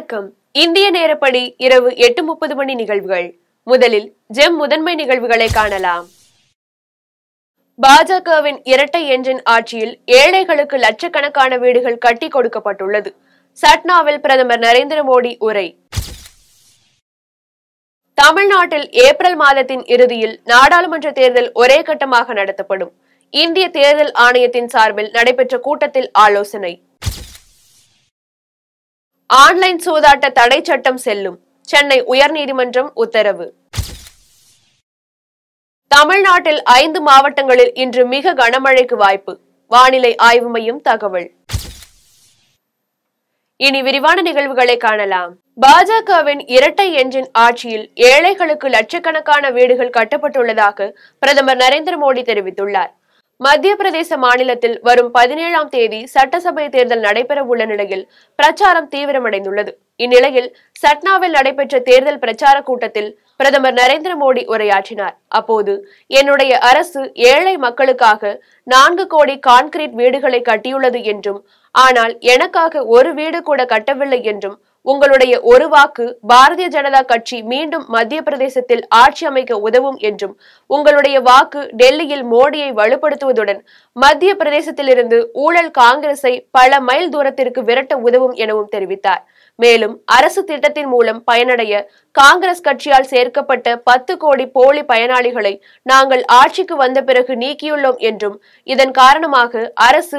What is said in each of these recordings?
வணக்கம். இந்திய நேரப்படி இரவு 8:30 மணி நிகழ்வுகள். முதலில் ஜெம் முதன்மை நிகழ்வுகளை காணலாம். பாஜகவின் இரட்டை என்ஜின் ஆட்சியில் ஏழைகளுக்கு லட்சக்கணக்கான வீடுகள் கட்டி கொடுக்கப்பட்டுள்ளது. சட்னாவில் பிரதமர் நரேந்திர மோடி உரை. தமிழ்நாட்டில் ஏப்ரல் மாதத்தின் இறுதியில் நாடாளுமன்ற தேர்தல் ஒரே கட்டமாக நடத்தப்படும். இந்திய தேர்தல் ஆணையத்தின் சார்பில் நடைபெற்ற கூட்டத்தில் ஆலோசனை. ஆன்லைன் சூதாட்ட தடை சட்டம் செல்லும். சென்னை உயர்நீதிமன்றம் உத்தரவு. தமிழ்நாட்டில் 5 மாவட்டங்களில் இன்று மிக கனமழைக்கு வாய்ப்பு. வானிலை ஆய்வு மையம் தகவல். இனி விரிவான நிகழ்வுகளை காணலாம். பாஜகவின் இரட்டை என்ஜின் ஆட்சியில் ஏழைகளுக்கு லட்சக்கணக்கான வீடுகள் கட்டப்பட்டுள்ளதாக பிரதமர் நரேந்திர மோடி தெரிவித்துள்ளார். மத்திய பிரதேச மாநிலத்தில் வரும் 17ஆம் தேதி சட்டசபை தேர்தல் நடைபெற உள்ள நிலையில் பிரச்சாரம் தீவிரமடைந்துள்ளது. இந்நிலையில் சட்னாவில் நடைபெற்ற தேர்தல் பிரச்சார கூட்டத்தில் பிரதமர் நரேந்திர மோடி உரையாற்றினார். அப்போது என்னுடைய அரசு ஏழை மக்களுக்காக 4 கோடி கான்கிரீட் வீடுகளை கட்டியுள்ளது என்றும், ஆனால் எனக்காக ஒரு வீடு கூட கட்டவில்லை என்றும், உங்களுடைய ஒரு வாக்கு பாரதிய ஜனதா கட்சி மீண்டும் மத்திய பிரதேசத்தில் ஆட்சி அமைக்க உதவும் என்றும், உங்களுடைய வாக்கு டெல்லியில் மோடியை வலுப்படுத்துவதுடன் மத்திய பிரதேசத்திலிருந்து ஊழல் காங்கிரஸை பல மைல் தூரத்திற்கு விரட்ட உதவும் எனவும் தெரிவித்தார். மேலும் அரசு திட்டத்தின் மூலம் பயனடைய காங்கிரஸ் கட்சியால் சேர்க்கப்பட்ட 10 கோடி போலி பயனாளிகளை நாங்கள் ஆட்சிக்கு வந்த பிறகு நீக்கியுள்ளோம் என்றும், இதன் காரணமாக அரசு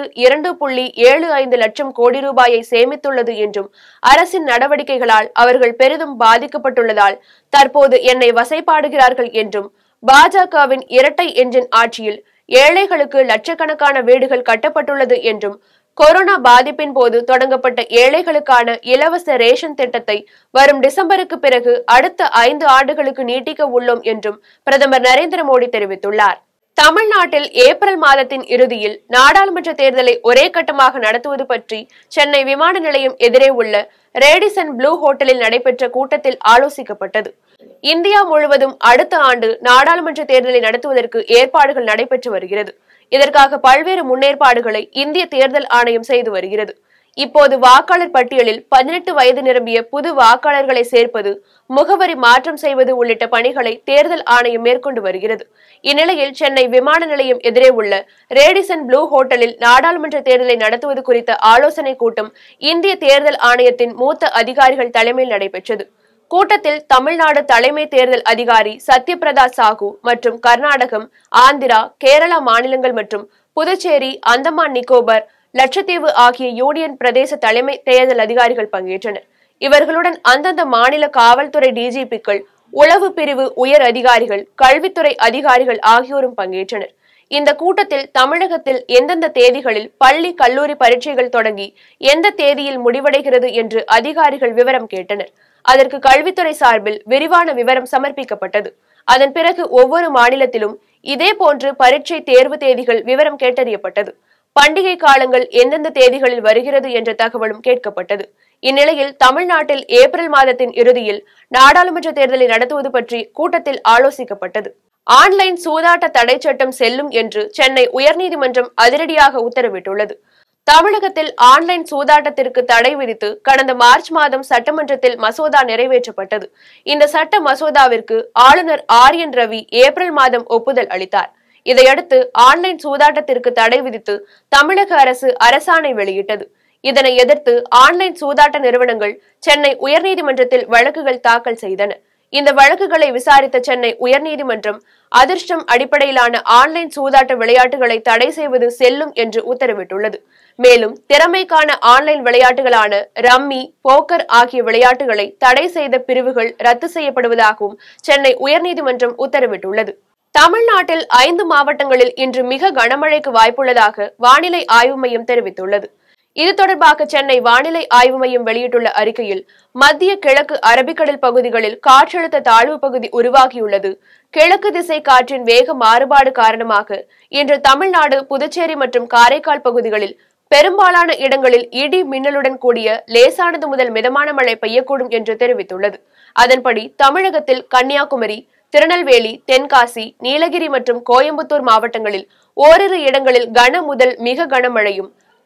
2.75 லட்சம் கோடி ரூபாயை சேமித்துள்ளது என்றும், அரசின் நடவடிக்கைகளால் அவர்கள் பெரிதும் பாதிக்கப்பட்டுள்ளதால் தற்போது என்னை வசைபாடுகிறார்கள் என்றும், பாஜகவின் இரட்டை என்ஜின் ஆட்சியில் ஏழைகளுக்கு லட்சக்கணக்கான வீடுகள் கட்டப்பட்டுள்ளது என்றும், கொரோனா பாதிப்பின் போது தொடங்கப்பட்ட ஏழைகளுக்கான இலவச ரேஷன் திட்டத்தை வரும் டிசம்பருக்கு பிறகு அடுத்த 5 ஆண்டுகளுக்கு நீட்டிக்க உள்ளோம் என்றும் பிரதமர் நரேந்திர மோடி தெரிவித்துள்ளார். தமிழ்நாட்டில் ஏப்ரல் மாதத்தின் இறுதியில் நாடாளுமன்ற தேர்தலை ஒரே கட்டமாக நடத்துவது பற்றி சென்னை விமான நிலையம் எதிரே உள்ள ரேடிசன் ப்ளூ ஹோட்டலில் நடைபெற்ற கூட்டத்தில் ஆலோசிக்கப்பட்டது. இந்தியா முழுவதும் அடுத்த ஆண்டு நாடாளுமன்ற தேர்தலை நடத்துவதற்கு ஏற்பாடுகள் நடைபெற்று வருகிறது. இதற்காக பல்வேறு முன்னேற்பாடுகளை இந்திய தேர்தல் ஆணையம் செய்து வருகிறது. இப்போது வாக்காளர் பட்டியலில் 18 வயது நிரம்பிய புது வாக்காளர்களை சேர்ப்பது, முகவரி மாற்றம் செய்வது உள்ளிட்ட பணிகளை தேர்தல் ஆணையம் மேற்கொண்டு வருகிறது. இந்நிலையில் சென்னை விமான நிலையம் எதிரே உள்ள ரேடிசன் ப்ளூ ஹோட்டலில் நாடாளுமன்ற தேர்தலை நடத்துவது குறித்த ஆலோசனை கூட்டம் இந்திய தேர்தல் ஆணையத்தின் மூத்த அதிகாரிகள் தலைமையில் நடைபெற்றது. கூட்டத்தில் தமிழ்நாடு தலைமை தேர்தல் அதிகாரி சத்யபிரதா சாஹூ மற்றும் கர்நாடகம், ஆந்திரா, கேரளா மாநிலங்கள் மற்றும் புதுச்சேரி, அந்தமான் நிக்கோபர், லட்சத்தீவு ஆகிய யூனியன் பிரதேச தலைமை தேர்தல் அதிகாரிகள் பங்கேற்றனர். இவர்களுடன் அந்தந்த மாநில காவல்துறை டிஜிபிக்கள், உளவு பிரிவு உயர் அதிகாரிகள், கல்வித்துறை அதிகாரிகள் ஆகியோரும் பங்கேற்றனர். இந்த கூட்டத்தில் தமிழகத்தில் எந்தெந்த தேதிகளில் பள்ளி கல்லூரி பரீட்சைகள் தொடங்கி எந்த தேதியில் முடிவடைகிறது என்று அதிகாரிகள் விவரம் கேட்டனர். அதற்கு கல்வித்துறை சார்பில் விரிவான விவரம் சமர்ப்பிக்கப்பட்டது. அதன் பிறகு ஒவ்வொரு மாநிலத்திலும் இதே போன்று பரீட்சை தேர்வு தேதிகள் விவரம் கேட்டறியப்பட்டது. பண்டிகை காலங்கள் எந்தெந்த தேதிகளில் வருகிறது என்ற தகவலும் கேட்கப்பட்டது. இந்நிலையில் தமிழ்நாட்டில் ஏப்ரல் மாதத்தின் இறுதியில் நாடாளுமன்ற தேர்தலை நடத்துவது பற்றி கூட்டத்தில் ஆலோசிக்கப்பட்டது. ஆன்லைன் சூதாட்ட தடை சட்டம் செல்லும் என்று சென்னை உயர்நீதிமன்றம் அதிரடியாக உத்தரவிட்டுள்ளது. தமிழகத்தில் ஆன்லைன் சூதாட்டத்திற்கு தடை விதித்து கடந்த மார்ச் மாதம் சட்டமன்றத்தில் மசோதா நிறைவேற்றப்பட்டது. இந்த சட்ட மசோதாவிற்கு ஆளுநர் ஆர்.என். ரவி ஏப்ரல் மாதம் ஒப்புதல் அளித்தார். இதையடுத்து ஆன்லைன் சூதாட்டத்திற்கு தடை விதித்து தமிழக அரசு அரசாணை வெளியிட்டது. இதனை எதிர்த்து ஆன்லைன் சூதாட்ட நிறுவனங்கள் சென்னை உயர்நீதிமன்றத்தில் வழக்குகள் தாக்கல் செய்தன. இந்த வழக்குகளை விசாரித்த சென்னை உயர்நீதிமன்றம் அதிர்ஷ்டம் அடிப்படையிலான ஆன்லைன் சூதாட்ட விளையாட்டுகளை தடை செய்வது செல்லும் என்று உத்தரவிட்டுள்ளது. மேலும் திறமைக்கான ஆன்லைன் விளையாட்டுகளான ரம்மி, போக்கர் ஆகிய விளையாட்டுகளை தடை செய்த பிரிவுகள் ரத்து செய்யப்படுவதாகவும் சென்னை உயர்நீதிமன்றம் உத்தரவிட்டுள்ளது. தமிழ்நாட்டில் 5 மாவட்டங்களில் இன்று மிக கனமழைக்கு வாய்ப்புள்ளதாக வானிலை ஆய்வு மையம் தெரிவித்துள்ளது. இது தொடர்பாக சென்னை வானிலை ஆய்வு மையம் வெளியிட்டுள்ள அறிக்கையில், மத்திய கிழக்கு அரபிக்கடல் பகுதிகளில் காற்றழுத்த தாழ்வு பகுதி உருவாகியுள்ளது. கிழக்கு திசை காற்றின் வேக மாறுபாடு காரணமாக இன்று தமிழ்நாடு, புதுச்சேரி மற்றும் காரைக்கால் பகுதிகளில் பெரும்பாலான இடங்களில் இடி மின்னலுடன் கூடிய லேசானது முதல் மிதமான மழை பெய்யக்கூடும் என்று தெரிவித்துள்ளது. அதன்படி தமிழகத்தில் கன்னியாகுமரி, திருநெல்வேலி, தென்காசி, நீலகிரி மற்றும் கோயம்புத்தூர் மாவட்டங்களில் ஓரிரு இடங்களில் கன முதல் மிக கனமழையும்,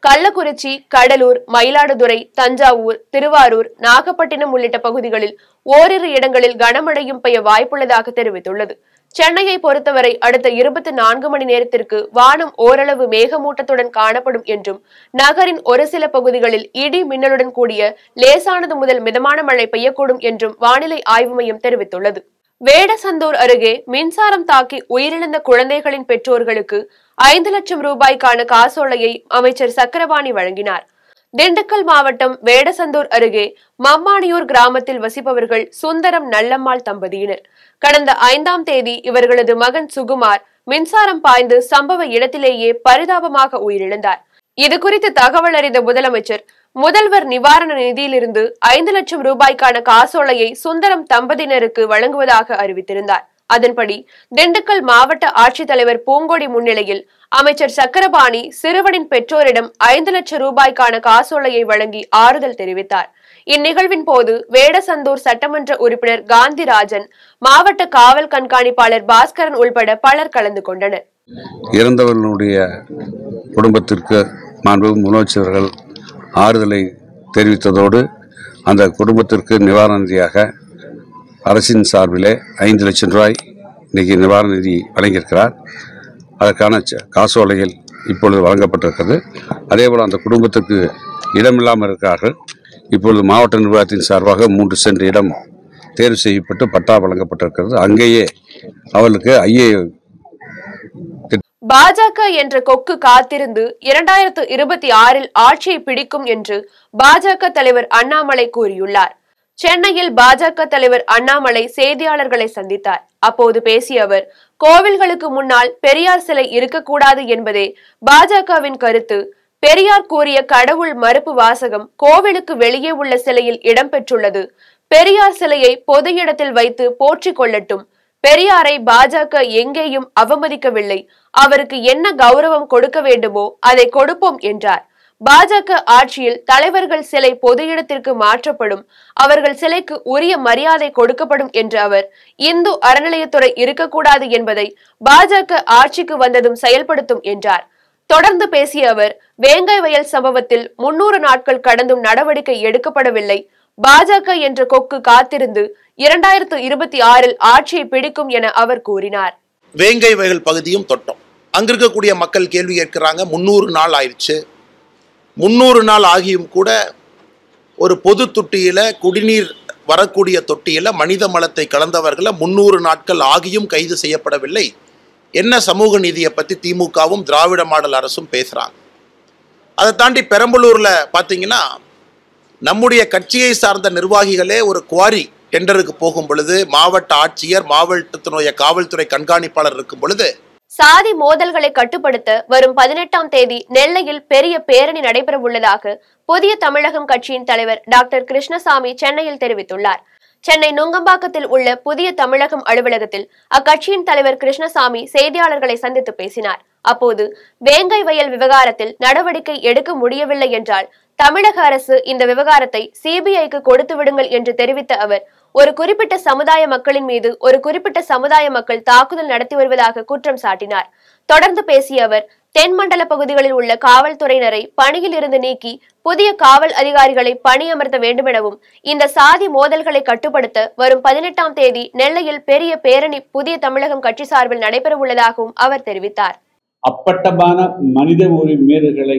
கள்ளக்குறிச்சி, கடலூர், மயிலாடுதுறை, தஞ்சாவூர், திருவாரூர், நாகப்பட்டினம் உள்ளிட்ட பகுதிகளில் ஓரிரு இடங்களில் கனமழையும் பெய்ய வாய்ப்புள்ளதாக தெரிவித்துள்ளது. சென்னையை பொறுத்தவரை அடுத்த 24 மணி நேரத்திற்கு வானம் ஓரளவு மேகமூட்டத்துடன் காணப்படும் என்றும், நகரின் ஒரு சில பகுதிகளில் இடி மின்னலுடன் கூடிய லேசானது முதல் மிதமான மழை பெய்யக்கூடும் என்றும் வானிலை ஆய்வு மையம் தெரிவித்துள்ளது. வேடசந்தூர் அருகே மின்சாரம் தாக்கி உயிரிழந்த குழந்தைகளின் பெற்றோர்களுக்கு 5 லட்சம் ரூபாய்க்கான காசோலையை அமைச்சர் சக்கரபாணி வழங்கினார். திண்டுக்கல் மாவட்டம் வேடசந்தூர் அருகே மம்மானியூர் கிராமத்தில் வசிப்பவர்கள் சுந்தரம், நல்லம்மாள் தம்பதியினர். கடந்த 5ஆம் தேதி இவர்களது மகன் சுகுமார் மின்சாரம் பாய்ந்து சம்பவ இடத்திலேயே பரிதாபமாக உயிரிழந்தார். இதுகுறித்து தகவல் அறிந்த முதலமைச்சர் முதல்வர் நிவாரண நிதியிலிருந்து 5 லட்சம் ரூபாய்க்கான காசோலையை சுந்தரம் தம்பதியினருக்கு வழங்குவதாக அறிவித்திருந்தார். அதன்படி திண்டுக்கல் மாவட்ட ஆட்சித்தலைவர் பூங்கொடி முன்னிலையில் அமைச்சர் சக்கரபாணி சிறுவனின் பெற்றோரிடம் 5 லட்சம் ரூபாய்க்கான காசோலையை வழங்கி ஆறுதல் தெரிவித்தார். இந்நிகழ்வின் போது வேடசந்தூர் சட்டமன்ற உறுப்பினர் காந்திராஜன், மாவட்ட காவல் கண்காணிப்பாளர் பாஸ்கரன் உள்பட பலர் கலந்து கொண்டனர். இறந்தவர்களுடைய குடும்பத்திற்கு முதலமைச்சர்கள் ஆறுதலை தெரிவித்ததோடு அந்த குடும்பத்திற்கு நிவாரண நிதியாக அரசின் சார்பிலே 5 லட்சம் ரூபாய் இன்னைக்கு நிவாரண நிதி வழங்கியிருக்கிறார். அதற்கான காசோலைகள் இப்பொழுது வழங்கப்பட்டிருக்கிறது. அதேபோல் அந்த குடும்பத்திற்கு இடமில்லாமல் இருக்கிறார்கள். இப்பொழுது மாவட்ட நிர்வாகத்தின் சார்பாக 3 சென்ட் இடம் தேர்வு செய்யப்பட்டு பட்டா வழங்கப்பட்டிருக்கிறது. அங்கேயே அவர்களுக்கு பாஜக என்ற கொக்கு காத்திருந்து 2026 ஆட்சியை பிடிக்கும் என்று பாஜக தலைவர் அண்ணாமலை கூறியுள்ளார். சென்னையில் பாஜக தலைவர் அண்ணாமலை செய்தியாளர்களை சந்தித்தார். அப்போது பேசிய அவர், கோவில்களுக்கு முன்னால் பெரியார் சிலை இருக்கக்கூடாது என்பதே பாஜகவின் கருத்து. பெரியார் கூறிய கடவுள் மறுப்பு வாசகம் கோவிலுக்கு வெளியே உள்ள சிலையில் இடம்பெற்றுள்ளது. பெரியார் சிலையை பொது இடத்தில் வைத்து போற்றிக் கொள்ளட்டும். பெரியாரை பாஜக எங்கேயும் அவமதிக்கவில்லை. அவருக்கு என்ன கௌரவம் கொடுக்க வேண்டுமோ அதை கொடுப்போம் என்றார். பாஜக ஆட்சியில் தலைவர்கள் சிலை பொது இடத்திற்கு மாற்றப்படும், அவர்கள் சிலைக்கு உரிய மரியாதை கொடுக்கப்படும் என்ற அவர், இந்து அறநிலையத்துறை இருக்கக்கூடாது என்பதை பாஜக ஆட்சிக்கு வந்ததும் செயல்படுத்தும் என்றார். தொடர்ந்து பேசிய அவர், வேங்கை வயல் சம்பவத்தில் 300 நாட்கள் கடந்தும் நடவடிக்கை எடுக்கப்படவில்லை. பாஜக என்ற கொக்கு காத்திருந்து 2026 ஆட்சியை பிடிக்கும் என அவர் கூறினார். வேங்கை வயல் பகுதியும் தொட்டோம். அங்கிருக்கக்கூடிய மக்கள் கேள்வி கேட்கிறாங்க, 300 நாள் ஆயிடுச்சு. 300 நாள் ஆகியும் கூட ஒரு பொது தொட்டியில, குடிநீர் வரக்கூடிய தொட்டியில மனித மலத்தை கலந்தவர்களை 300 நாட்கள் ஆகியும் கைது செய்யப்படவில்லை. என்ன சமூக நீதியை பற்றி திமுகவும் திராவிட மாடல் அரசும் பேசுறாங்க. அதை தாண்டி பெரம்பலூர்ல பார்த்தீங்கன்னா நம்முடைய கட்சியை சார்ந்த நிர்வாகிகளே ஒரு குவாரி டெண்டருக்கு போகும் பொழுது மாவட்ட ஆட்சியர், மாவட்டத்தினுடைய காவல்துறை கண்காணிப்பாளர் இருக்கும் பொழுது சாதி மோதல்களை கட்டுப்படுத்த வரும் 18ஆம் தேதி நெல்லையில் பெரிய பேரணி நடைபெற உள்ளதாக புதிய தமிழகம் கட்சியின் தலைவர் டாக்டர் கிருஷ்ணசாமி சென்னையில் தெரிவித்துள்ளார். சென்னை நுங்கம்பாக்கத்தில் உள்ள புதிய தமிழகம் அலுவலகத்தில் அக்கட்சியின் தலைவர் கிருஷ்ணசாமி செய்தியாளர்களை சந்தித்து பேசினார். அப்போது வேங்கை வயல் விவகாரத்தில் நடவடிக்கை எடுக்க முடியவில்லை என்றால் தமிழக அரசு இந்த விவகாரத்தை சிபிஐக்கு கொடுத்து விடுங்கள் என்று தெரிவித்த அவர், ஒரு குறிப்பிட்ட சமுதாய மக்களின் மீது ஒரு குறிப்பிட்ட சமுதாய மக்கள் தாக்குதல் நடத்தி வருவதாக குற்றம் சாட்டினார். தொடர்ந்து பேசிய அவர், தென்மண்டல பகுதிகளில் உள்ள காவல்துறையினரை பணியில் இருந்து நீக்கி புதிய காவல் அதிகாரிகளை பணியமர்த்த வேண்டுமெனவும், இந்த சாதி மோதல்களை கட்டுப்படுத்த வரும் 18ஆம் தேதி நெல்லையில் பெரிய பேரணி புதிய தமிழகம் கட்சி சார்பில் நடைபெற உள்ளதாகவும் அவர் தெரிவித்தார். அப்பட்டமான மனித உரிமைகளை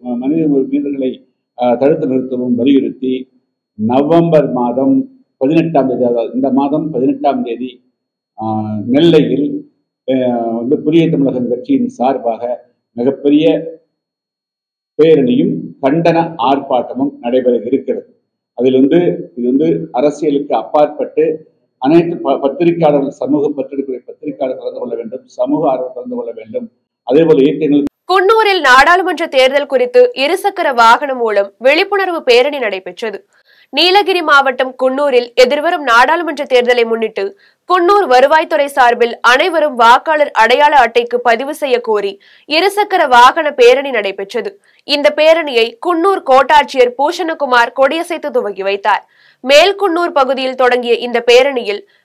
தடுத்து நிறுத்தவும் வலியுறுத்தி நவம்பர் மாதம் 18ஆம் தேதி, இந்த மாதம் 18ஆம் தேதி நெல்லையில் புதிய தமிழகம் கட்சியின் சார்பாக மிகப்பெரிய பேரணியும் கண்டன ஆர்ப்பாட்டமும் நடைபெற இருக்கிறது. அதில் இது அரசியலுக்கு அப்பாற்பட்டு அனைத்து பத்திரிகையாளர்கள், சமூக பத்திரிகையாளர்கள் கலந்து கொள்ள வேண்டும், சமூக ஆர்வலர்கள் கலந்து கொள்ள வேண்டும். அதேபோல இயக்கங்கள். குன்னூரில் நாடாளுமன்ற தேர்தல் குறித்து இருசக்கர வாகனம் மூலம் விழிப்புணர்வு பேரணி நடைபெற்றது. நீலகிரி மாவட்டம் குன்னூரில் எதிர்வரும் நாடாளுமன்ற தேர்தலை முன்னிட்டு குன்னூர் வருவாய்த்துறை சார்பில் அனைவரும் வாக்காளர் அடையாள அட்டைக்கு பதிவு செய்ய கோரி இருசக்கர வாகன பேரணி நடைபெற்றது. இந்த பேரணியை குன்னூர் கோட்டாட்சியர் பூஷணகுமார் கொடியசைத்து துவங்கி வைத்தார். மேல்குன்னூர் பகுதியில் தொடங்கிய இந்த பேரணியில்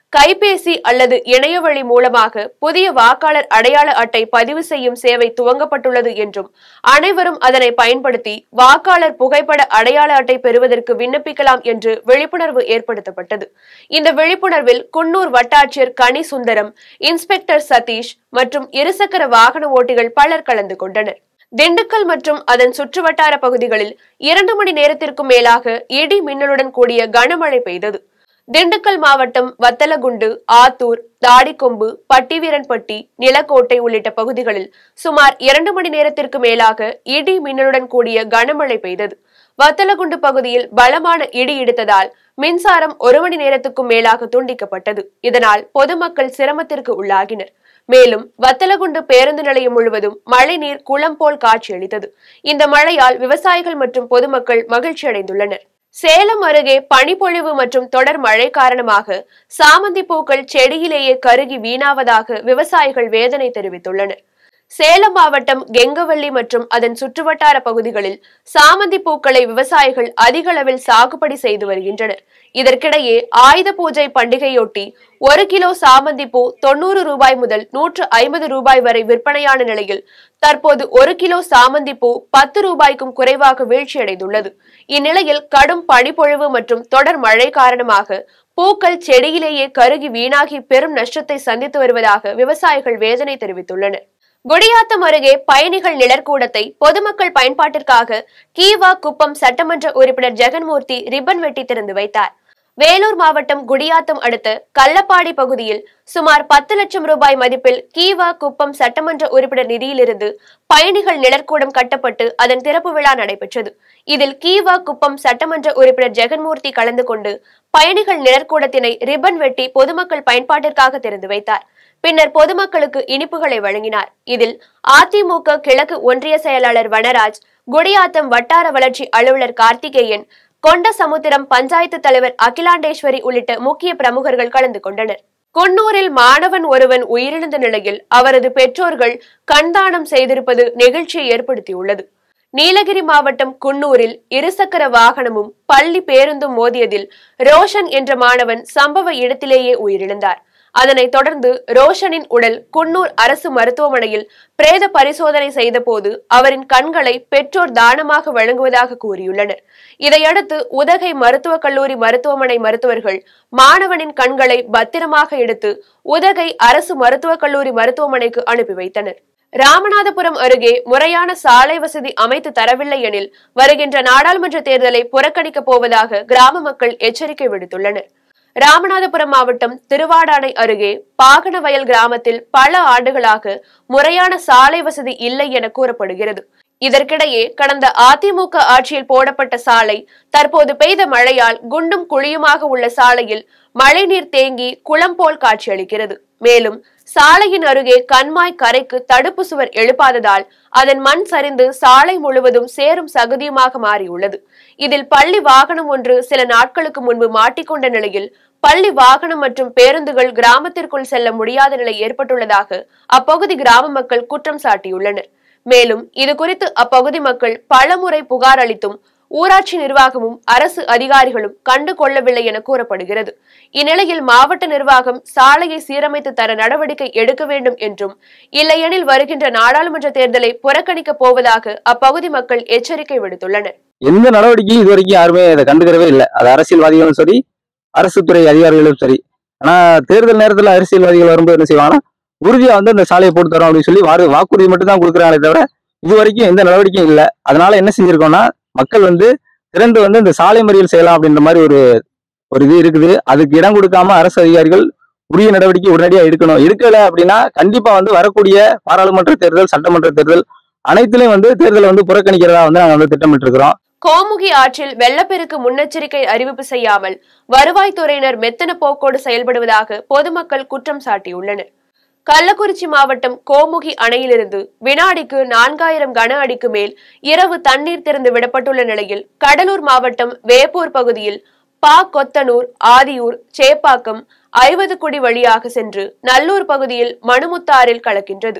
கைபேசி அல்லது இணையவழி மூலமாக புதிய வாக்காளர் அடையாள அட்டை பதிவு செய்யும் சேவை துவங்கப்பட்டுள்ளது என்றும் அனைவரும் அதனை பயன்படுத்தி வாக்காளர் புகைப்பட அடையாள அட்டை பெறுவதற்கு விண்ணப்பிக்கலாம் என்று விழிப்புணர்வு ஏற்படுத்தப்பட்டது. இந்த விழிப்புணர்வில் குன்னூர் வட்டாட்சியர் கனி சுந்தரம், இன்ஸ்பெக்டர் சதீஷ் மற்றும் இருசக்கர வாகன ஓட்டிகள் பலர் கலந்து கொண்டனர். திண்டுக்கல் மற்றும் அதன் சுற்றுவட்டார பகுதிகளில் 2 மணி நேரத்திற்கும் மேலாக இடி மின்னலுடன் கூடிய கனமழை பெய்தது. திண்டுக்கல் மாவட்டம் வத்தலகுண்டு, ஆத்தூர், தாடிக்கொம்பு, பட்டிவீரன்பட்டி, நிலக்கோட்டை உள்ளிட்ட பகுதிகளில் சுமார் 2 மணி நேரத்திற்கு மேலாக இடி மின்னலுடன் கூடிய கனமழை பெய்தது. வத்தலகுண்டு பகுதியில் பலமான இடி இடித்ததால் மின்சாரம் 1 மணி நேரத்துக்கும் மேலாக துண்டிக்கப்பட்டது. இதனால் பொதுமக்கள் சிரமத்திற்கு உள்ளாகினர். மேலும் வத்தலகுண்டு பேருந்து நிலையம் முழுவதும் மழைநீர் குளம் போல் காட்சியளித்தது. இந்த மழையால் விவசாயிகள் மற்றும் பொதுமக்கள் மகிழ்ச்சி அடைந்துள்ளனர். சேலம் அருகே பனிப்பொழிவு மற்றும் தொடர் மழை காரணமாக சாமந்தி பூக்கள் செடியிலேயே கருகி வீணாவதாக விவசாயிகள் வேதனை தெரிவித்துள்ளனர். சேலம் மாவட்டம் கெங்கவல்லி மற்றும் அதன் சுற்றுவட்டார பகுதிகளில் சாமந்தி பூக்களை விவசாயிகள் அதிக அளவில் சாகுபடி செய்து வருகின்றனர். இதற்கிடையே ஆயுத பூஜை பண்டிகையொட்டி 1 கிலோ சாமந்தி பூ 90 ரூபாய் முதல் 150 ரூபாய் வரை விற்பனையான நிலையில் தற்போது 1 கிலோ சாமந்தி பூ 10 ரூபாய்க்கும் குறைவாக வீழ்ச்சியடைந்துள்ளது. இந்நிலையில் கடும் பனிப்பொழிவு மற்றும் தொடர் மழை காரணமாக பூக்கள் செடியிலேயே கருகி வீணாகி பெரும் நஷ்டத்தை சந்தித்து வருவதாக விவசாயிகள் வேதனை தெரிவித்துள்ளனர். குடியாத்தம் அருகே பயணிகள் நிழற்கூடத்தை பொதுமக்கள் பயன்பாட்டிற்காக கீவா குப்பம் சட்டமன்ற உறுப்பினர் ஜெகன்மூர்த்தி ரிப்பன் வெட்டி திறந்து வைத்தார். வேலூர் மாவட்டம் குடியாத்தம் அடுத்த கள்ளப்பாடி பகுதியில் சுமார் 10 லட்சம் ரூபாய் மதிப்பில் கீவா குப்பம் சட்டமன்ற உறுப்பினர் நிதியிலிருந்து பயணிகள் நிழற்கூடம் கட்டப்பட்டு அதன் திறப்பு விழா நடைபெற்றது. இதில் கீவா குப்பம் சட்டமன்ற உறுப்பினர் ஜெகன்மூர்த்தி கலந்து கொண்டு பயணிகள் நிழற்கூடத்தினை ரிப்பன் வெட்டி பொதுமக்கள் பயன்பாட்டிற்காக திறந்து வைத்தார். பின்னர் பொதுமக்களுக்கு இனிப்புகளை வழங்கினார். இதில் அதிமுக கிழக்கு ஒன்றிய செயலாளர் வனராஜ், குடியாத்தம் வட்டார வளர்ச்சி அலுவலர் கார்த்திகேயன், கொண்டசமுத்திரம் பஞ்சாயத்து தலைவர் அகிலாண்டேஸ்வரி உள்ளிட்ட முக்கிய பிரமுகர்கள் கலந்து கொண்டனர். குன்னூரில் மாணவன் ஒருவன் உயிரிழந்த நிலையில் அவரது பெற்றோர்கள் கண்தானம் செய்திருப்பது நெகிழ்ச்சியை ஏற்படுத்தியுள்ளது. நீலகிரி மாவட்டம் குன்னூரில் இருசக்கர வாகனமும் பள்ளி பேருந்தும் மோதியதில் ரோஷன் என்ற மாணவன் சம்பவ இடத்திலேயே உயிரிழந்தார். அதனைத் தொடர்ந்து ரோஷனின் உடல் குன்னூர் அரசு மருத்துவமனையில் பிரேத பரிசோதனை செய்த போது அவரின் கண்களை பெற்றோர் தானமாக வழங்குவதாக கூறியுள்ளனர். இதையடுத்து உதகை மருத்துவக் கல்லூரி மருத்துவமனை மருத்துவர்கள் மாணவனின் கண்களை பத்திரமாக எடுத்து உதகை அரசு மருத்துவக் கல்லூரி மருத்துவமனைக்கு அனுப்பி வைத்தனர். ராமநாதபுரம் அருகே முறையான சாலை வசதி அமைத்து தரவில்லை எனில் வருகின்ற நாடாளுமன்ற தேர்தலை புறக்கணிக்கப் போவதாக கிராம மக்கள் எச்சரிக்கை விடுத்துள்ளனர். ராமநாதபுரம் மாவட்டம் திருவாடானை அருகே பாகனவயல் கிராமத்தில் பல ஆண்டுகளாக முறையான சாலை வசதி இல்லை என கூறப்படுகிறது. இதற்கிடையே கடந்த அதிமுக ஆட்சியில் போடப்பட்ட சாலை தற்போது பெய்த மழையால் குண்டும் குழியுமாக உள்ள சாலையில் மழைநீர் தேங்கி குளம் போல் காட்சியளிக்கிறது. மேலும் சாலையின் அருகே கண்மாய் கரைக்கு தடுப்பு சுவர் எழுப்பாததால் அதன் மண் சரிந்து சாலை முழுவதும் சேரும் சகதியுமாக மாறியுள்ளது. இதில் பள்ளி வாகனம் ஒன்று சில நாட்களுக்கு முன்பு மாட்டிக்கொண்ட நிலையில் பள்ளி வாகனம் மற்றும் பேருந்துகள் கிராமத்திற்குள் செல்ல முடியாத நிலை ஏற்பட்டுள்ளதாக அப்பகுதி கிராம மக்கள் குற்றம் சாட்டியுள்ளனர். மேலும் இது குறித்து அப்பகுதி மக்கள் பலமுறை புகார் அளித்தும் ஊராட்சி நிர்வாகமும் அரசு அதிகாரிகளும் கண்டு கொள்ளவில்லை என கூறப்படுகிறது. இந்நிலையில் மாவட்ட நிர்வாகம் சாலையை சீரமைத்து தர நடவடிக்கை எடுக்க வேண்டும் என்றும் இல்லையெனில் வருகின்ற நாடாளுமன்ற தேர்தலை புறக்கணிக்கப் போவதாக அப்பகுதி மக்கள் எச்சரிக்கை விடுத்துள்ளனர். எந்த நடவடிக்கையும் இதுவரைக்கும் யாருமே அதை கண்டுக்கிறவே இல்லை. அது அரசியல்வாதிகளும் சரி, அரசு துறை அதிகாரிகளும் சரி. ஆனா தேர்தல் நேரத்துல அரசியல்வாதிகள் வரும்போது என்ன செய்வாங்கன்னா உறுதியா இந்த சாலையை போட்டு தரோம் அப்படின்னு சொல்லி வாக்குறுதி மட்டும் தான் கொடுக்குறாங்களே தவிர இது வரைக்கும் எந்த நடவடிக்கையும் இல்லை. அதனால என்ன செஞ்சிருக்கோம்னா மக்கள் திறந்து இந்த சாலை மறியல் செய்யலாம் அப்படின்ற மாதிரி ஒரு இது இருக்குது. அதுக்கு இடம் கொடுக்காம அரசு அதிகாரிகள் உரிய நடவடிக்கை உடனடியா எடுக்கணும். எடுக்கல அப்படின்னா கண்டிப்பா வரக்கூடிய பாராளுமன்ற தேர்தல், சட்டமன்ற தேர்தல் அனைத்திலையும் தேர்தலை புறக்கணிக்கிறதா நாங்க திட்டமிட்டு இருக்கிறோம். கோமுகி ஆற்றில் வெள்ளப்பெருக்கு முன்னெச்சரிக்கை அறிவிப்பு செய்யாமல் வருவாய்த்துறையினர் மெத்தன போக்கோடு செயல்படுவதாக பொதுமக்கள் குற்றம் சாட்டியுள்ளனர். கள்ளக்குறிச்சி மாவட்டம் கோமுகி அணையிலிருந்து வினாடிக்கு 4000 கன அடிக்கு மேல் இரவு தண்ணீர் திறந்து விடப்பட்டுள்ள நிலையில் கடலூர் மாவட்டம் வேப்பூர் பகுதியில் கொத்தனூர், ஆதியூர், சேப்பாக்கம், 50 குடி வழியாக சென்று நல்லூர் பகுதியில் மணுமுத்தாறில் கலக்கின்றது.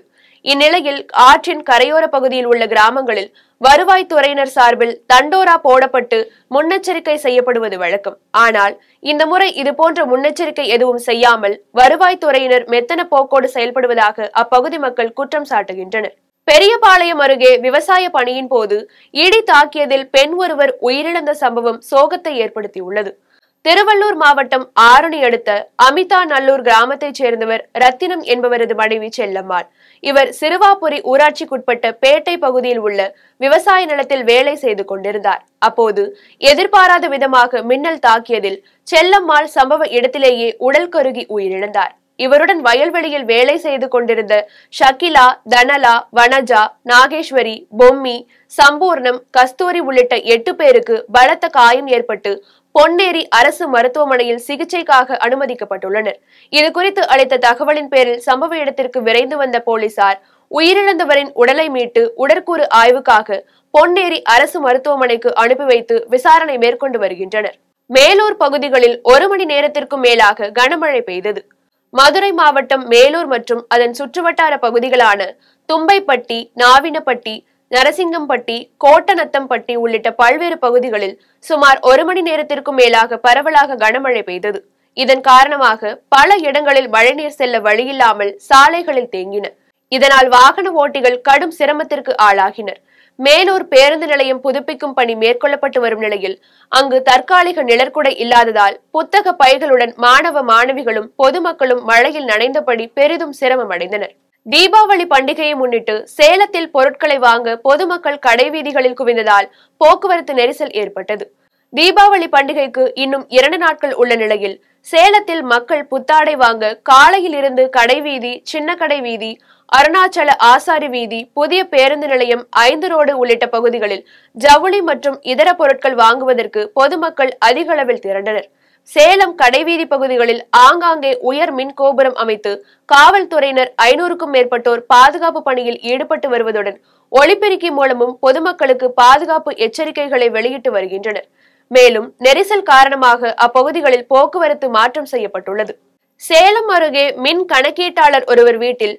இந்நிலையில் ஆற்றின் கரையோர பகுதியில் உள்ள கிராமங்களில் வருவாய்த்துறையினர் சார்பில் தண்டோரா போடப்பட்டு முன்னெச்சரிக்கை செய்யப்படுவது வழக்கம். ஆனால் இந்த முறை இதுபோன்ற முன்னெச்சரிக்கை எதுவும் செய்யாமல் வருவாய்த்துறையினர் மெத்தன போக்கோடு செயல்படுவதாக அப்பகுதி மக்கள் குற்றம் சாட்டுகின்றனர். பெரியபாளையம் அருகே விவசாய பணியின் போது இடி தாக்கியதில் பெண் ஒருவர் உயிரிழந்த சம்பவம் சோகத்தை ஏற்படுத்தியுள்ளது. திருவள்ளூர் மாவட்டம் ஆரணி அடுத்த அமிதா நல்லூர் கிராமத்தைச் சேர்ந்தவர் ரத்தினம் என்பவரது மனைவி செல்லம்மாள். இவர் சிறுவாபுரி ஊராட்சிக்குட்பட்ட பேட்டை பகுதியில் உள்ள விவசாய நிலத்தில் வேலை செய்து கொண்டிருந்தார். அப்போது எதிர்பாராத விதமாக மின்னல் தாக்கியதில் செல்லம்மாள் சம்பவ இடத்திலேயே உடல் கருகி உயிரிழந்தார். இவருடன் வயல்வெளியில் வேலை செய்து கொண்டிருந்த ஷகிலா, தனலா, வனஜா, நாகேஸ்வரி, பொம்மி, சம்பூர்ணம், கஸ்தூரி உள்ளிட்ட 8 பேருக்கு பலத்த காயம் ஏற்பட்டு பொன்னேரி அரசு மருத்துவமனையில் சிகிச்சைக்காக அனுமதிக்கப்பட்டுள்ளனர். இது குறித்து அளித்த தகவலின் பேரில் சம்பவ இடத்திற்கு விரைந்து வந்த போலீசார் உயிரிழந்தவரின் உடலை மீட்டு உடற்கூறு ஆய்வுக்காக பொன்னேரி அரசு மருத்துவமனைக்கு அனுப்பி வைத்து விசாரணை மேற்கொண்டு வருகின்றனர். மேலூர் பகுதிகளில் 1 மணி நேரத்திற்கும் மேலாக கனமழை பெய்தது. மதுரை மாவட்டம் மேலூர் மற்றும் அதன் சுற்றுவட்டார பகுதிகளான தும்பைப்பட்டி, நாவினப்பட்டி, நரசிங்கம்பட்டி, கோட்டநத்தம்பட்டி உள்ளிட்ட பல்வேறு பகுதிகளில் சுமார் 1 மணி நேரத்திற்கும் மேலாக பரவலாக கனமழை பெய்தது. இதன் காரணமாக பல இடங்களில் மழைநீர் செல்ல வழியில்லாமல் சாலைகளில் தேங்கின. இதனால் வாகன ஓட்டிகள் கடும் சிரமத்திற்கு ஆளாகினர். மேலூர் பேருந்து நிலையம் புதுப்பிக்கும் பணி மேற்கொள்ளப்பட்டு வரும் நிலையில் அங்கு தற்காலிக நிழற்குடை இல்லாததால் புத்தக பைகளுடன் மாணவ மாணவிகளும் பொதுமக்களும் மழையில் நனைந்தபடி பெரிதும் சிரமம் அடைந்தனர். தீபாவளி பண்டிகையை முன்னிட்டு சேலத்தில் பொருட்களை வாங்க பொதுமக்கள் கடைவீதிகளில் குவிந்ததால் போக்குவரத்து நெரிசல் ஏற்பட்டது. தீபாவளி பண்டிகைக்கு இன்னும் 2 நாட்கள் உள்ள நிலையில் சேலத்தில் மக்கள் புத்தாடை வாங்க காலையில் இருந்து கடைவீதி, சின்ன கடை வீதி, அருணாச்சல ஆசாரி வீதி, புதிய பேருந்து நிலையம், 5 ரோடு உள்ளிட்ட பகுதிகளில் ஜவுளி மற்றும் இதர பொருட்கள் வாங்குவதற்கு பொதுமக்கள் அதிக அளவில் திரண்டனர். சேலம் கடைவீதி பகுதிகளில் ஆங்காங்கே உயர் மின் கோபுரம் அமைத்து காவல்துறையினர் 500க்கும் மேற்பட்டோர் பாதுகாப்பு பணியில் ஈடுபட்டு வருவதுடன் ஒலிபெருக்கி மூலமும் பொதுமக்களுக்கு பாதுகாப்பு எச்சரிக்கைகளை வெளியிட்டு வருகின்றனர். மேலும் நெரிசல் காரணமாக அப்பகுதிகளில் போக்குவரத்து மாற்றம் செய்யப்பட்டுள்ளது. சேலம் அருகே மின் கணக்கீட்டாளர் ஒருவர் வீட்டில்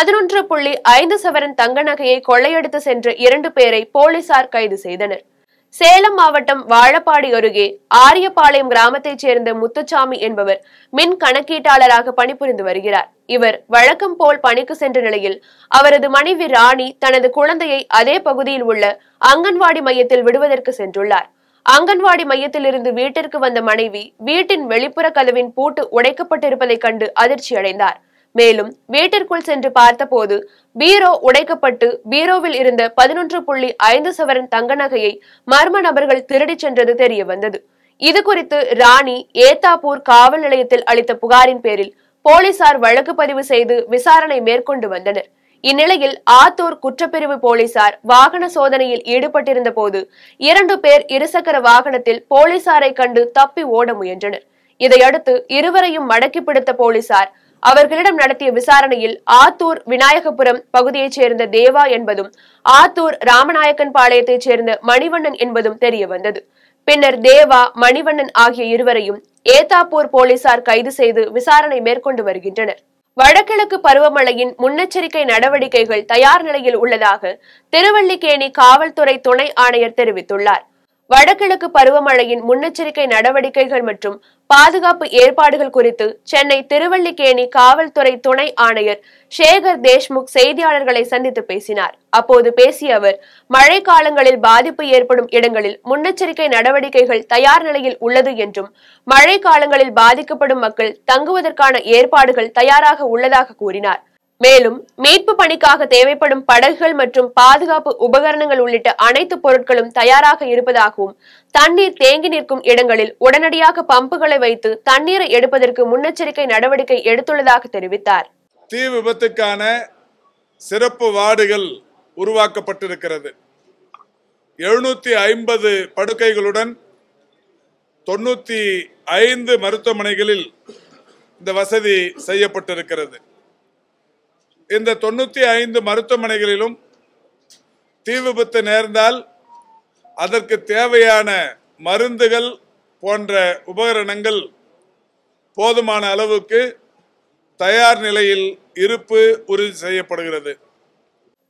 11.5 சவரன் தங்க நகையை கொள்ளையடித்து சென்ற 2 பேரை போலீசார் கைது செய்தனர். சேலம் மாவட்டம் வாழப்பாடி அருகே ஆரியபாளையம் கிராமத்தைச் சேர்ந்த முத்துச்சாமி என்பவர் மின் கணக்கீட்டாளராக பணிபுரிந்து வருகிறார். இவர் வழக்கம் போல் பணிக்கு சென்ற நிலையில் அவரது மனைவி ராணி தனது குழந்தையை அதே பகுதியில் உள்ள அங்கன்வாடி மையத்தில் விடுவதற்கு சென்றுள்ளார். அங்கன்வாடி மையத்தில் இருந்து வீட்டிற்கு வந்த மனைவி வீட்டின் வெளிப்புற கதவின் பூட்டு உடைக்கப்பட்டிருப்பதை கண்டு அதிர்ச்சி அடைந்தார். மேலும் வீட்டிற்குள் சென்று பார்த்தபோது பீரோ உடைக்கப்பட்டு பீரோவில் இருந்த 11.5 சவரன் தங்க நகையை மர்ம நபர்கள் திருடிச் சென்றது தெரிய வந்தது. இது குறித்து ராணி ஏத்தாப்பூர் காவல் நிலையத்தில் அளித்த புகாரின் பேரில் போலீசார் வழக்கு பதிவு செய்து விசாரணை மேற்கொண்டு வந்தனர். இந்நிலையில் ஆத்தூர் குற்றப்பிரிவு போலீசார் வாகன சோதனையில் ஈடுபட்டிருந்த போது 2 பேர் இருசக்கர வாகனத்தில் போலீசாரை கண்டு தப்பி ஓட முயன்றனர். இதையடுத்து இருவரையும் மடக்கி பிடித்த போலீசார் அவர்களிடம் நடத்திய விசாரணையில் ஆத்தூர் விநாயகபுரம் பகுதியைச் சேர்ந்த தேவா என்பதும் ஆத்தூர் ராமநாயக்கன் பாளையத்தைச் சேர்ந்த மணிவண்ணன் என்பதும் தெரிய வந்தது. பின்னர் தேவா, மணிவண்ணன் ஆகிய இருவரையும் ஏத்தாப்பூர் போலீசார் கைது செய்து விசாரணை மேற்கொண்டு வருகின்றனர். வடகிழக்கு பருவமழையின் முன்னெச்சரிக்கை நடவடிக்கைகள் தயார் நிலையில் உள்ளதாக திருவல்லிக்கேணி காவல்துறை துணை ஆணையர் தெரிவித்துள்ளார். வடகிழக்கு பருவமழையின் முன்னெச்சரிக்கை நடவடிக்கைகள் மற்றும் பாதுகாப்பு ஏற்பாடுகள் குறித்து சென்னை திருவல்லிக்கேணி காவல்துறை துணை ஆணையர் சேகர் தேஷ்முக் செய்தியாளர்களை சந்தித்து பேசினார். அப்போது பேசிய அவர், மழை காலங்களில் பாதிப்பு ஏற்படும் இடங்களில் முன்னெச்சரிக்கை நடவடிக்கைகள் தயார் நிலையில் உள்ளது என்றும் மழை காலங்களில் பாதிக்கப்படும் மக்கள் தங்குவதற்கான ஏற்பாடுகள் தயாராக உள்ளதாக கூறினார். மேலும் மீட்பு பணிக்காக தேவைப்படும் படகுகள் மற்றும் பாதுகாப்பு உபகரணங்கள் உள்ளிட்ட அனைத்து பொருட்களும் தயாராக இருப்பதாகவும் தண்ணீர் தேங்கி நிற்கும் இடங்களில் உடனடியாக பம்புகளை வைத்து தண்ணீரை எடுப்பதற்கு முன்னெச்சரிக்கை நடவடிக்கை எடுத்துள்ளதாக தெரிவித்தார். தீ விபத்துக்கான சிறப்பு வார்டுகள் உருவாக்கப்பட்டிருக்கிறது. 750 படுக்கைகளுடன் 95 மருத்துவமனைகளில் இந்த வசதி செய்யப்பட்டிருக்கிறது. இந்த 95 மருத்துவமனைகளிலும் தீ விபத்து நேர்ந்தால் அதற்கு தேவையான மருந்துகள் போன்ற உபகரணங்கள் போதுமான அளவுக்கு தயார் நிலையில் இருப்பு உறுதி செய்யப்படுகிறது.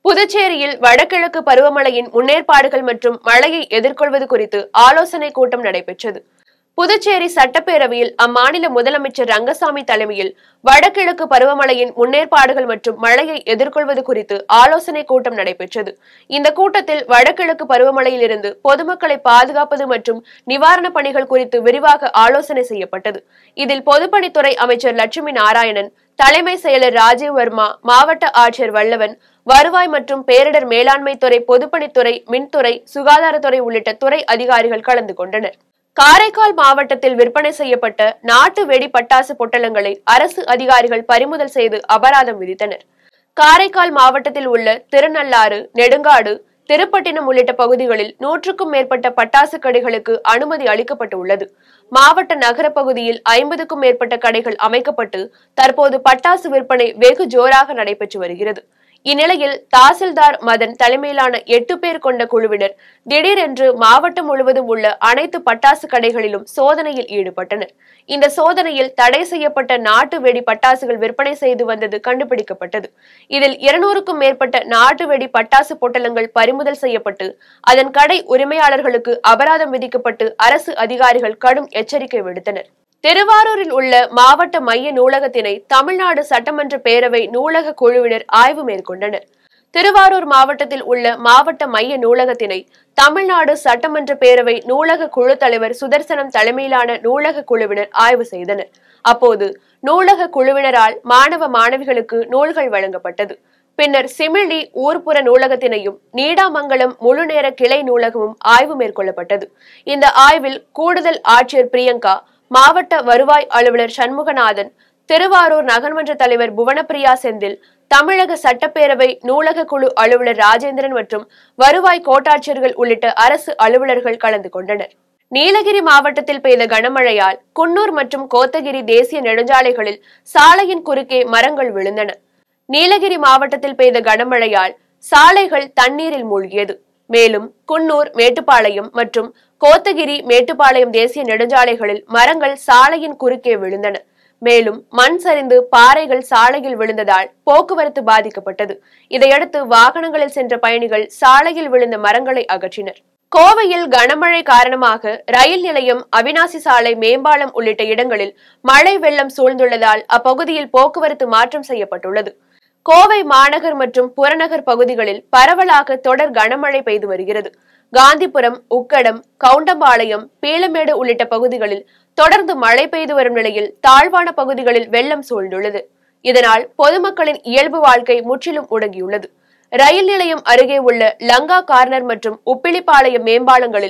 புதுச்சேரியில் வடகிழக்கு பருவமழையின் முன்னேற்பாடுகள் மற்றும் மழையை எதிர்கொள்வது குறித்து ஆலோசனை கூட்டம் நடைபெற்றது. புதுச்சேரி சட்டப்பேரவையில் அம்மாநில முதலமைச்சர் ரங்கசாமி தலைமையில் வடகிழக்கு பருவமழையின் முன்னேற்பாடுகள் மற்றும் மழையை எதிர்கொள்வது குறித்து ஆலோசனை கூட்டம் நடைபெற்றது. இந்த கூட்டத்தில் வடகிழக்கு பருவமழையில் இருந்து பொதுமக்களை பாதுகாப்பது மற்றும் நிவாரணப் பணிகள் குறித்து விரிவாக ஆலோசனை செய்யப்பட்டது. இதில் பொதுப்பணித்துறை அமைச்சர் லட்சுமி நாராயணன், தலைமை செயலர் ராஜீவ் வர்மா, மாவட்ட ஆட்சியர் வல்லவன், வருவாய் மற்றும் பேரிடர் மேலாண்மை துறை, பொதுப்பணித்துறை, மின்துறை, சுகாதாரத்துறை உள்ளிட்ட துறை அதிகாரிகள் கலந்து கொண்டனர். காரைக்கால் மாவட்டத்தில் விற்பனை செய்யப்பட்ட நாட்டு வெடி பட்டாசு பொட்டலங்களை அரசு அதிகாரிகள் பறிமுதல் செய்து அபராதம் விதித்தனர். காரைக்கால் மாவட்டத்தில் உள்ள திருநள்ளாறு, நெடுங்காடு, திருப்பட்டினம் உள்ளிட்ட பகுதிகளில் 100க்கும் மேற்பட்ட பட்டாசு கடைகளுக்கு அனுமதி அளிக்கப்பட்டுள்ளது. மாவட்ட நகர பகுதியில் 50க்கும் மேற்பட்ட கடைகள் அமைக்கப்பட்டு தற்போது பட்டாசு விற்பனை வெகு ஜோராக நடைபெற்று வருகிறது. இந்நிலையில் தாசில்தார் மதன் தலைமையிலான 8 பேர் கொண்ட குழுவினர் திடீரென்று மாவட்டம் முழுவதும் உள்ள அனைத்து பட்டாசு கடைகளிலும் சோதனையில் ஈடுபட்டனர். இந்த சோதனையில் தடை செய்யப்பட்ட நாட்டு வெடி பட்டாசுகள் விற்பனை செய்து வந்தது கண்டுபிடிக்கப்பட்டது. இதில் 200க்கும் மேற்பட்ட நாட்டு வெடி பட்டாசு பொட்டலங்கள் பறிமுதல் செய்யப்பட்டு அதன் கடை உரிமையாளர்களுக்கு அபராதம் விதிக்கப்பட்டு அரசு அதிகாரிகள் கடும் எச்சரிக்கை விடுத்தனர். திருவாரூரில் உள்ள மாவட்ட மைய நூலகத்தினை தமிழ்நாடு சட்டமன்ற பேரவை நூலக குழுவினர் ஆய்வு மேற்கொண்டனர். திருவாரூர் மாவட்டத்தில் உள்ள மாவட்ட மைய நூலகத்தினை தமிழ்நாடு சட்டமன்ற பேரவை நூலக குழு தலைவர் சுதர்சனம் தலைமையிலான நூலக குழுவினர் ஆய்வு செய்தனர். அப்போது நூலக குழுவினரால் மாணவ மாணவிகளுக்கு நூல்கள் வழங்கப்பட்டது. பின்னர் சிமிழி ஊர்ப்புற நூலகத்தினையும் நீடாமங்கலம் முழுநேர கிளை நூலகமும் ஆய்வு மேற்கொள்ளப்பட்டது. இந்த ஆய்வில் கூடுதல் ஆட்சியர் பிரியங்கா, மாவட்ட வருவாய் அலுவலர் சண்முகநாதன், திருவாரூர் நகர்மன்ற தலைவர் புவனப்பிரியா செந்தில், தமிழக சட்டப்பேரவை நூலக குழு அலுவலர் ராஜேந்திரன் மற்றும் வருவாய் கோட்டாட்சியர்கள் உள்ளிட்ட அரசு அலுவலர்கள் கலந்து கொண்டனர். நீலகிரி மாவட்டத்தில் பெய்த கனமழையால் குன்னூர் மற்றும் கோத்தகிரி தேசிய நெடுஞ்சாலைகளில் சாலையின் குறுக்கே மரங்கள் விழுந்தன. நீலகிரி மாவட்டத்தில் பெய்த கனமழையால் சாலைகள் தண்ணீரில் மூழ்கியது. மேலும் குன்னூர், மேட்டுப்பாளையம் மற்றும் கோத்தகிரி, மேட்டுப்பாளையம் தேசிய நெடுஞ்சாலைகளில் மரங்கள் சாலையின் குறுக்கே விழுந்தன. மேலும் மண் சரிந்து பாறைகள் சாலையில் விழுந்ததால் போக்குவரத்து பாதிக்கப்பட்டது. இதையடுத்து வாகனங்களில் சென்ற பயணிகள் சாலையில் விழுந்த மரங்களை அகற்றினர். கோவையில் கனமழை காரணமாக ரயில் நிலையம், அவினாசி சாலை, மேம்பாலம் உள்ளிட்ட இடங்களில் மழை வெள்ளம் சூழ்ந்துள்ளதால் அப்பகுதியில் போக்குவரத்து மாற்றம் செய்யப்பட்டுள்ளது. கோவை மாநகர் மற்றும் புறநகர் பகுதிகளில் பரவலாக தொடர் கனமழை பெய்து வருகிறது. காந்திபுரம், உக்கடம், கவுண்டம்பாளையம், பீளமேடு உள்ளிட்ட பகுதிகளில் தொடர்ந்து மழை பெய்து வரும் நிலையில் தாழ்வான பகுதிகளில் வெள்ளம் சூழ்ந்துள்ளது. இதனால் பொதுமக்களின் இயல்பு வாழ்க்கை முற்றிலும் முடங்கியுள்ளது. ரயில் நிலையம் அருகே உள்ள லங்கா கார்னர் மற்றும் உப்பிலிப்பாளையம் மேம்பாலங்களில்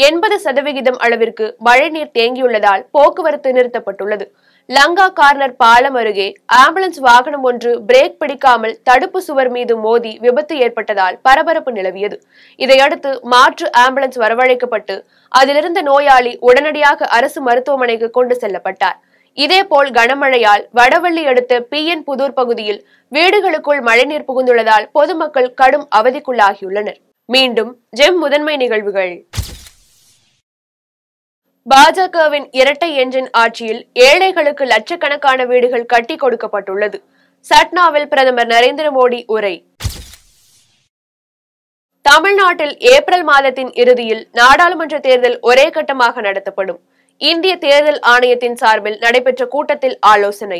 80% அளவிற்கு மழைநீர் தேங்கியுள்ளதால் போக்குவரத்து நிறுத்தப்பட்டுள்ளது. லங்கா கார்னர் பாலம் அருகே ஆம்புலன்ஸ் வாகனம் ஒன்று பிரேக் பிடிக்காமல் தடுப்பு சுவர் மீது மோதி விபத்து ஏற்பட்டதால் பரபரப்பு நிலவியது. இதையடுத்து மாற்று ஆம்புலன்ஸ் வரவழைக்கப்பட்டு அதிலிருந்த நோயாளி உடனடியாக அரசு மருத்துவமனைக்கு கொண்டு செல்லப்பட்டார். இதேபோல் கனமழையால் வடவள்ளி அடுத்த PN புதூர் பகுதியில் வீடுகளுக்குள் மழைநீர் புகுந்துள்ளதால் பொதுமக்கள் கடும் அவதிக்குள்ளாகியுள்ளனர். மீண்டும் ஜெம் முதன்மை நிகழ்வுகள். பாஜகவின் இரட்டை என்ஜின் ஆட்சியில் ஏழைகளுக்கு லட்சக்கணக்கான வீடுகள் கட்டி கொடுக்கப்பட்டுள்ளது. சட்னாவில் பிரதமர் நரேந்திர மோடி உரை. தமிழ்நாட்டில் ஏப்ரல் மாதத்தின் இறுதியில் நாடாளுமன்ற தேர்தல் ஒரே கட்டமாக நடத்தப்படும். இந்திய தேர்தல் ஆணையத்தின் சார்பில் நடைபெற்ற கூட்டத்தில் ஆலோசனை.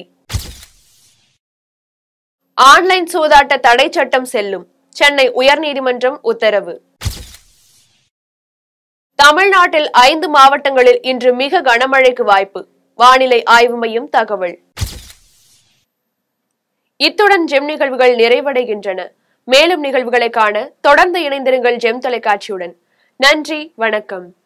ஆன்லைன் சூதாட்ட தடை சட்டம் செல்லும். சென்னை உயர்நீதிமன்றம் உத்தரவு. தமிழ்நாட்டில் 5 மாவட்டங்களில் இன்று மிக கனமழைக்கு வாய்ப்பு. வானிலை ஆய்வு மையம் தகவல். இத்துடன் ஜெம் நிகழ்வுகள் நிறைவடைகின்றன. மேலும் நிகழ்வுகளை காண தொடர்ந்து இணைந்திருங்கள் ஜெம் தொலைக்காட்சியுடன். நன்றி, வணக்கம்.